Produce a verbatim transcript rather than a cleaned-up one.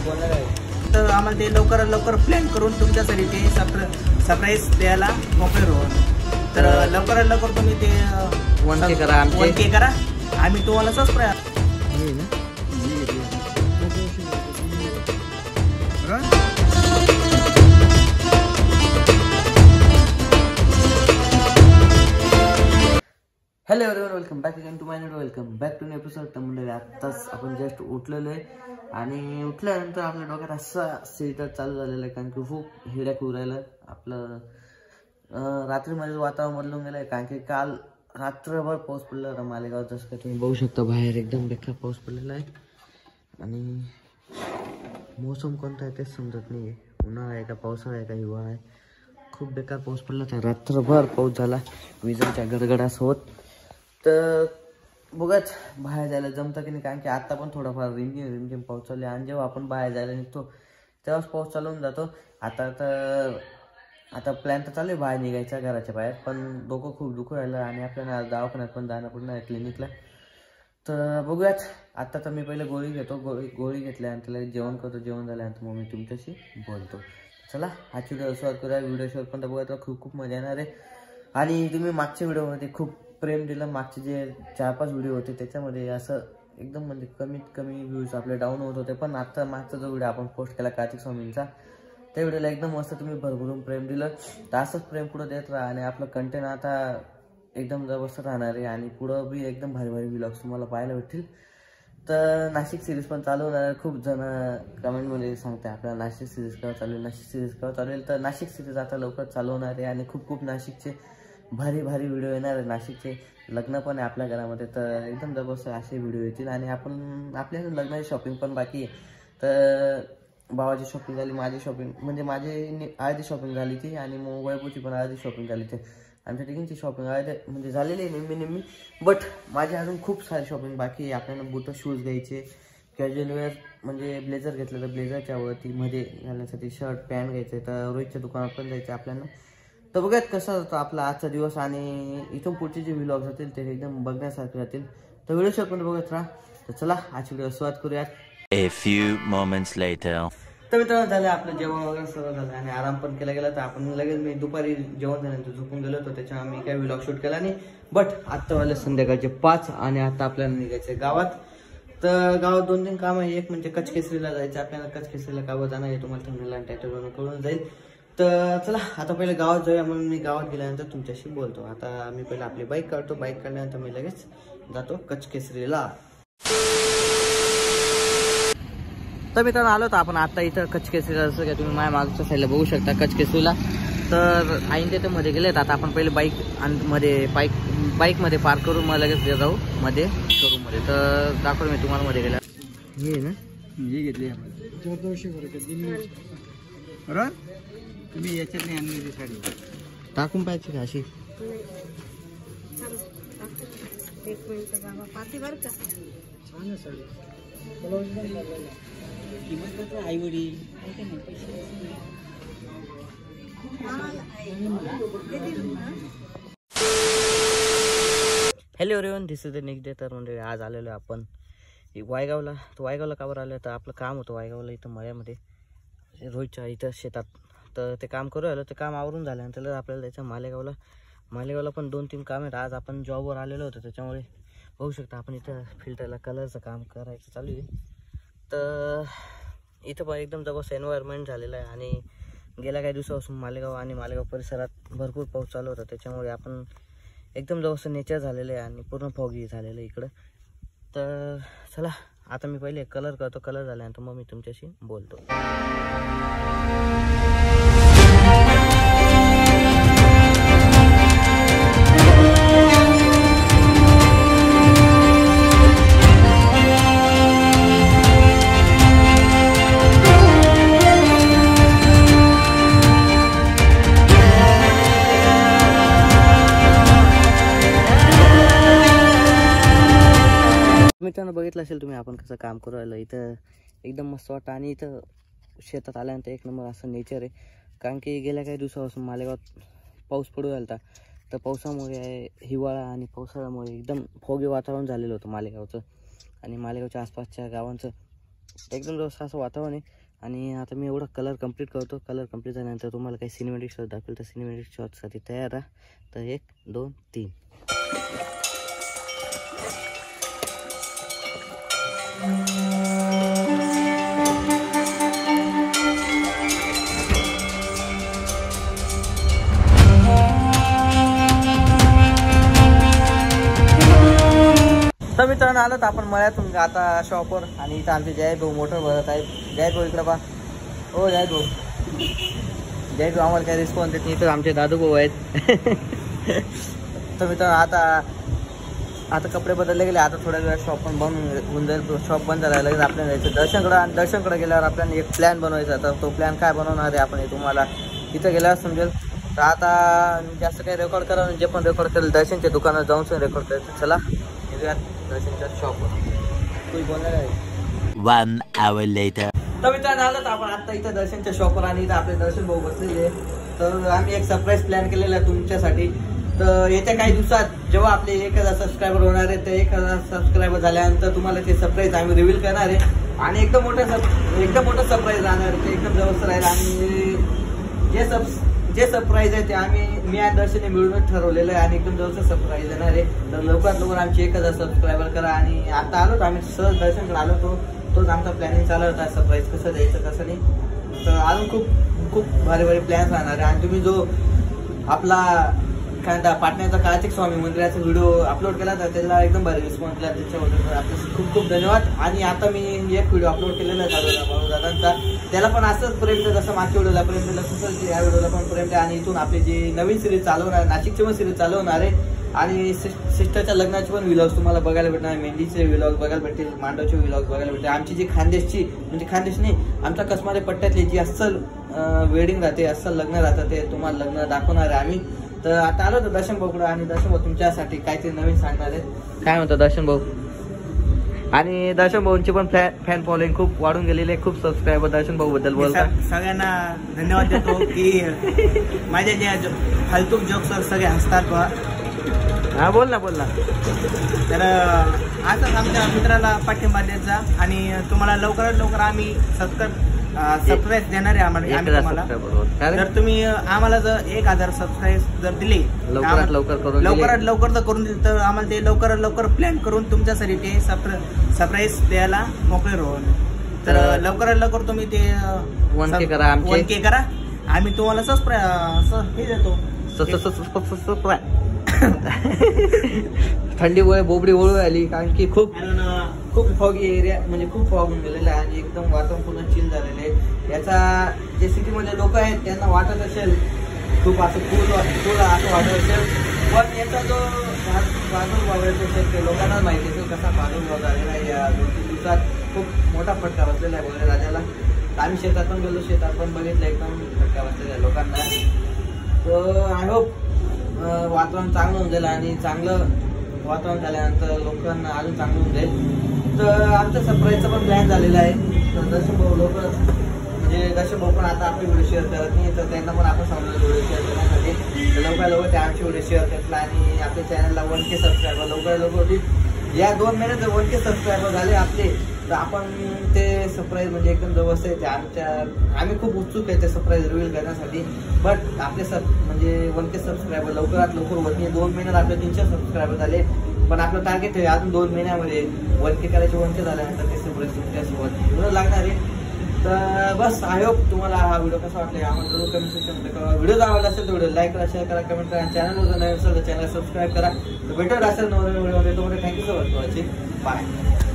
बोलणार आहे तर आम्हाला ते लवकर लवकर प्लॅन करून तुमच्यासाठी ते सरप्राईज द्यायला मोकळे राहू. तर लवकरात लवकर तुम्ही ते वन के करा वन के करा आम्ही तुम्हाला subscribe hello everyone, welcome back again to my new welcome back to new episode. तर म्हणजे आत्ताच आपण जस्ट उठलेलो आहे आणि उठल्यानंतर आपल्या डोक्यात असा सिरिटर चालू झालेला आहे कारण की खूप हिड्याक उरायला आपलं रात्रीमध्ये वातावरण बदलून गेलं आहे कारण की काल रात्रभर पाऊस पडला होता मालेगाव. जसं काय तुम्ही बघू शकता बाहेर एकदम बेकार पाऊस पडलेला आहे आणि मोसम कोणता आहे तेच समजत नाही आहे. उन्हाळा आहे का पावसाळा आहे का हिवाळा आहे. खूप बेकार पाऊस पडला होता, रात्रभर पाऊस झाला विजांच्या गडगडासोबत. तर बघत बाहेर जायला जमतं की नाही कारण की आत्ता पण थोडाफार रिमझिम रिमझिम पाऊस चालू आहे आणि जेव्हा आपण बाहेर जायला निघतो तेव्हाच पाऊस चालवून जातो. आता तर आता प्लॅन तर चालू आहे बाहेर निघायचा घराच्या बाहेर, पण डोकं खूप दुखू राहिलं आणि आपल्याला दवाखान्यात पण जाणं पडणार आहे क्लिनिकला. तर बघूयात. आत्ता तर मी पहिले गोळी घेतो, गोळी गोळी घेतल्यानंतर त्याला जेवण करतो, जेवण झाल्यानंतर मग मी तुमच्याशी बोलतो. चला आजची व्हिडिओ सुरुवात करूया. व्हिडिओ शेअर पण तर बघायला खूप खूप मजा येणार आहे आणि तुम्ही मागच्या व्हिडिओमध्ये खूप प्रेम दिलं. मागचे जे चार पाच व्हिडिओ होते त्याच्यामध्ये असं एकदम म्हणजे कमीत कमी व्ह्यूज आपले डाऊन होत होते, पण आता मागचा जो व्हिडिओ आपण पोस्ट केला कार्तिक स्वामींचा त्या व्हिडिओला एकदम मस्त तुम्ही भरभरून प्रेम दिलं. तर असंच प्रेम पुढं देत राहा आणि आपलं कंटेंट आता एकदम जबरदस्त राहणार आहे आणि पुढं बी एकदम भारी भारी व्लॉग्स तुम्हाला पाहायला भेटतील. तर नाशिक सिरीज पण चालू होणार आहे. खूप जण कमेंटमध्ये सांगते आपल्याला नाशिक सिरीज केव्हा चालू नाशिक सिरीज केव्हा चालू होईल. तर नाशिक सिरीज आता लवकर चालू होणार आहे आणि खूप खूप नाशिकचे भारी भारी व्हिडिओ येणार आहे. नाशिकचे लग्न पण आहे आपल्या घरामध्ये, तर एकदम जबरदस्त असे व्हिडिओ येतील आणि आपण आपल्या लग्नाची शॉपिंग पण बाकी आहे. तर भावाची शॉपिंग झाली, माझी शॉपिंग म्हणजे माझी अर्धी शॉपिंग झाली ती आणि मग वैभवची पण अर्धी शॉपिंग झाली. ते आमच्या तिघींची शॉपिंग अर्धी म्हणजे झालेली आहे नेहमी नेहमी, बट माझी अजून खूप सारी शॉपिंग बाकी आहे. आपल्याला बूट शूज घ्यायचे, कॅज्युअल वेअर म्हणजे ब्लेझर घेतलं तर ब्लेझरच्या वरती मध्ये घालण्यासाठी शर्ट पॅन्ट घ्यायचं, तर रोहितच्या दुकानात पण जायचं आपल्याला. तर बघूयात कसा होता आपला आजचा दिवस आणि इथून पुढचे जे व्लॉग्स होतील ते एकदम बघण्यासारखे राहतील. तर व्हिडिओ शेअर पण बघत राहा. तर चला आजची व्हिडिओ सुरुवात करूयात. A few moments later. तर मित्रांनो झालं आपलं जेवण वगैरे सर्व झालं आणि आराम पण केला गेला. तर आपण लगेच मी दुपारी जेवण झाल्यानंतर झोपून गेलो होतो, त्याच्यामुळे मी काही व्लॉग शूट केला नाही. बट आत्ता वाजले संध्याकाळचे पाच आणि आता आपल्याला निघायचं गावात. तर गावात दोन तीन काम आहे. एक म्हणजे कचकेसरीला जायचं आपल्याला. कचकेसरीला गावात जाणार आहे, तुम्हाला थंडीला टायटलवरून कळून जाईल. तर चला आता पहिले गावात जाऊया. म्हणून मी गावात गेल्यानंतर तुमच्याशी बोलतो. आता मी पहिले आपली बाईक काढतो, बाईक काढल्यानंतर मी लगेच जातो कचकेसरीला. तर मित्रांनो आलो तर आपण आता इथं कचकेसरीला, जसं काय तुम्ही माझ्या मागच्या साईडला बघू शकता कचकेसरीला. तर आईन ते मध्ये गेलेत. आता आपण पहिले बाईक आणि मध्ये बाईक बाईकमध्ये पार्क करून मग लगेच जाऊ मध्ये शोरूममध्ये. तर दाखवतो मी तुम्हाला मध्ये गेल्या. हे ना हे घेतली बरोबर. तुम्ही याच्यात नाही आणली साडी टाकून पाहिजे का अशी आई वडील. Hello everyone, this is the next day. तर म्हणजे आज आलेलो आहे आपण वायगावला. तर वायगावला का बरं आलं तर आपलं काम होतं वायगावला इथं मळ्यामध्ये रोहितच्या इथं शेतात. तर ते काम करू आलं, ते काम आवरून झाल्यानंतर आपल्याला त्याच्या मालेगावला मालेगावला पण दोन तीन काम आहेत. आज आपण जॉबवर आलेलो होतो त्याच्यामुळे बघू शकता आपण इथं फिल्टरला कलरचं काम करायचं चालू आहे. तर इथं पण एकदम जबरदस्त एन्व्हायरमेंट झालेलं आहे आणि गेल्या काही दिवसापासून मालेगाव आणि मालेगाव परिसरात भरपूर पाऊस चालू होता, त्याच्यामुळे आपण एकदम जबरदस्त नेचर झालेलं आहे आणि पूर्ण फॉगी झालेलं आहे इकडं. तर चला आता मी पहिले कलर करतो, कलर झाल्यानंतर मग मी तुमच्याशी बोलतो. मित्रांनो बघितलं असेल तुम्ही आपण कसं काम करू राहिलं. इथं एकदम मस्त वाटतं आणि इथं शेतात आल्यानंतर एक नंबर असं नेचर आहे. कारण की गेल्या काही दिवसापासून मालेगावात पाऊस पडू राहिला, तर पावसामुळे हिवाळा आणि पावसाळ्यामुळे एकदम फोगी वातावरण झालेलं होतं मालेगावचं आणि मालेगावच्या आसपासच्या गावांचं. एकदम जवळ असं वातावरण आहे. आणि आता मी एवढा कलर कंप्लीट करतो. कलर कंप्लीट झाल्यानंतर तुम्हाला काही सिनेमॅटिक शॉट दाखवेल. तर सिनेमॅटिक शॉटसाठी तयार राहा. तर एक दोन तीन. तर मित्रांनो आलं तर आपण मळ्यातून आता शॉपवर. आणि इथं आमचे जय भाऊ मोटर भरत आहे. जय भाऊ इकडं बा. हो जय भाऊ. जय भाऊ आम्हाला काही रिस्पॉन्स देत नाही. तर आमचे दादू भाऊ आहेत. तर मित्रांनो आता आता कपडे बदलले गेले. आता थोड्या वेळात शॉप पण बंद होऊन जाईल. शॉप बंद झाला लगेच आपल्याला जायचं दर्शनकडं. आणि दर्शनकडे गेल्यावर आपल्याला एक प्लॅन बनवायचा. तर तो प्लॅन काय बनवणार आहे आपण हे तुम्हाला इथं गेल्यावर समजेल. तर आता जास्त काही रेकॉर्ड करा. जे पण रेकॉर्ड करेल दर्शनच्या दुकानात जाऊन रेकॉर्ड करायचं. चला दर्शनच्या शॉपवर. कोणी बोलणार आहे. One hour later. तर मित्रांनो आलं तर आपण आता इथं दर्शनच्या शॉपवर. आणि इथं आपले दर्शन भाऊ बसलेले. तर आम्ही एक सरप्राईज प्लॅन केलेला आहे तुमच्यासाठी. तर येत्या काही दिवसात जेव्हा आपले एक हजार सबस्क्रायबर होणार आहे. तर एक हजार सबस्क्रायबर झाल्यानंतर तुम्हाला ते सरप्राईज आम्ही रिव्हील करणार आहे. आणि एकदम मोठं एकदम मोठं सरप्राईज राहणार आहे. ते एकदम जवळच राहील. आणि जे सब जे सरप्राईज आहे ते आम्ही मी आणि दर्शनने मिळूनच ठरवलेलं आहे. आणि एकदम जवळचं सरप्राईज येणार आहे. तर लवकरात लवकर आमची एक हजार सबस्क्रायबर करा. आणि आता आलो तर आम्ही सहज दर्शनकडे आलो तो तोच आमचा प्लॅनिंग चालू होता. सरप्राईज कसं द्यायचं कसं नाही. तर अजून खूप खूप भारी भारी प्लॅन्स राहणार आहे. आणि तुम्ही जो आपला काय पाटण्याचा कार्तिक स्वामी मंदिराचा व्हिडिओ अपलोड केला तर त्याला एकदम भारी रिस्पॉन्स दिला. त्याच्याबद्दल आपले खूप खूप धन्यवाद. आणि आता मी एक व्हिडिओ अपलोड केलेला आहे भाऊ दादांचा. त्याला पण असंच प्रेम द्या जसं मागच्या व्हिडिओला प्रेम दिलं तसंच या व्हिडिओला पण प्रेम द्या. आणि इथून आपली जी नवीन सिरीज चालवणार नाशिकची पण सिरीज चालवणार आहे. आणि सिस्टरच्या लग्नाचे पण व्लॉग्स तुम्हाला बघायला भेटणार. मेहंदीचे व्लॉग बघायला भेटतील. मांडवचे व्लॉग बघायला भेटतील. आमची जी खानदेशची म्हणजे खानदेश नाही आमच्या कसमारे पट्ट्यातली जी अस्सल वेडिंग राहते अस्सल लग्न राहतं ते तुम्हाला लग्न दाखवणार आहे आम्ही. तर आता आलो तर दर्शन भाऊकडे. आणि दर्शन भाऊ तुमच्यासाठी काहीतरी नवीन सांगणार आहे. काय म्हणतो दर्शन भाऊ. आणि दर्शन भाऊंची पण फॅन फॉलोइंग खूप वाढून गेलेली आहे. खूप सबस्क्रायबर दर्शन भाऊ बद्दल बोलतात. सगळ्यांना धन्यवाद देतो की माझे जे फालतूक जोक्सवर सगळे हसतात बा. हा बोल ना बोल ना. तर असंच आमच्या मित्राला पाठिंबा देत जा. आणि तुम्हाला लवकरात लवकर आम्ही सबस्क्राईब सबस्क्राईब देणार आहे आम्हाला आम्ही तुम्हाला. जर तुम्ही आम्हाला जर एक हजार सबस्क्राईब जर दिले लवकरात लवकर करून लवकरात लवकर जर करून दिले तर आम्हाला ते लवकरात लवकर प्लॅन करून तुमच्यासाठी ते सरप्राईज द्यायला मोकळे राहू. तर लवकरात लवकर तुम्ही ते वन के करा. वन के करा. आम्ही तुम्हाला सबस्क्राईब हे देतो. थंडी वय बोबडी वळू आली. कारण की खूप खूप फॉगी एरिया म्हणजे खूप फॉग होऊन गेलेला आहे. आणि एकदम वातावरण पूर्ण चिल झालेलं आहे. याचा जे सिटीमध्ये लोक आहेत त्यांना वाटत असेल खूप असं पूल पूल असं वाटत असेल. पण याचा जो प्रादुर्भाव असेल ते लोकांना माहिती असेल कसा प्रादुर्भाव झालेला आहे. या दोन तीन दिवसात खूप मोठा फटका बसलेला आहे वगैरे राजाला. आम्ही शेतात पण गेलो शेतात पण बघितलं एकदम फटका बसलेला आहे लोकांना. तर आय होप वातावरण चांगलं होऊन जाईल. आणि चांगलं वातावरण झाल्यानंतर लोकांना अजून चांगलं होऊन जाईल. तर आमच्या सरप्राईजचा पण प्लॅन झालेला आहे. तर दर्शन भाऊ लोक म्हणजे दर्शन भाऊ पण आता आपले व्हिडिओ शेअर करत नाही. तर त्यांना पण आपण सांगतो व्हिडिओ शेअर करण्यासाठी. तर लवकर लवकर ते आमचे व्हिडिओ शेअर करतील. आणि आपल्या चॅनलला वन के सबस्क्रायबर लवकर लवकर होतील. या दोन महिन्यात जर वन के सबस्क्रायबर झाले आपले तर आपण ते सरप्राईज म्हणजे एकदम जवळ आहे. आमच्या आम्ही खूप उत्सुक आहे ते सरप्राईज रिव्हील करण्यासाठी. बट आपले सब म्हणजे वन के सबस्क्रायबर लवकरात लवकर होत नाही. दोन महिन्यात आपले तीनशे सबस्क्रायबर झाले. पण आपलं टार्गेट आहे अजून दोन महिन्यामध्ये वन के करायचे. वन के झाल्यानंतर ते सरप्राईज तुमच्यासोबत लागणार आहे. तर बस आय होप तुम्हाला हा व्हिडिओ कसा वाटला आम्हाला जरूर कमेंट सेक्शनमध्ये कळवा. व्हिडिओ आवडला असेल तर व्हिडिओ लाईक करा शेअर करा कमेंट करा. चॅनल जर नवीन असेल तर चॅनल सबस्क्राईब करा. तर भेटत असेल नवीन व्हिडिओमध्ये. तुम्हाला thank you so much watching. Bye.